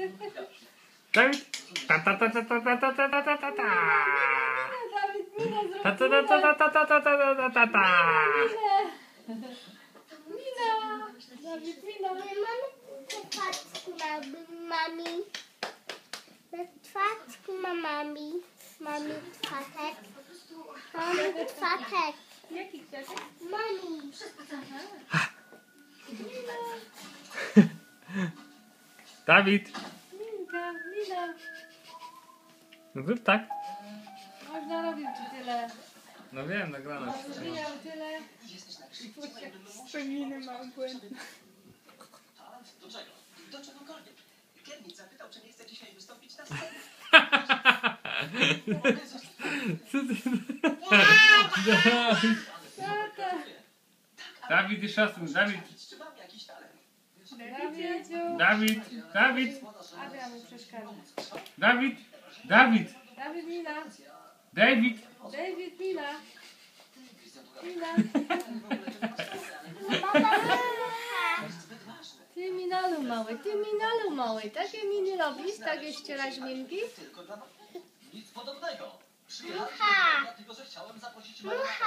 Dawid! Ta ta ta ta ta ta ta ta ta ta ta ta. Dawid, Mina, zrób Ta ta ta ta ta ta ta ta ta ta ta. Mina! Dawid, Mina! Mami. Na twarzku ma mami. Mami kwatek. Mami kwatek. Jaki kwiatek? Mami. Dawid! Minka, Mina! No zrób tak. Masz narobił ci tyle. No wiem, nagrane. Masz zmieniał tyle. I puść jak swoje miny mam błędne. Do czego? Do czegokolwiek. Kiernik zapytał, czy nie chce dzisiaj wystąpić na scenie. Co ty? Tata! Dawid, jeszcze raz. Dawid! Czy mam jakiś talent? Dawidziu! Dawid! Dawid! Adrian mu przeszkadza. Dawid! Dawid! Dawid, Mina! David! David, Mina! Mina! Ty minalu mały, ty minalu mały. Takie miny robisz? Takie ścierasz minki? Tylko dla was. Nic podobnego. Przyjechałem, dlatego że chciałem zaprosić Mucha.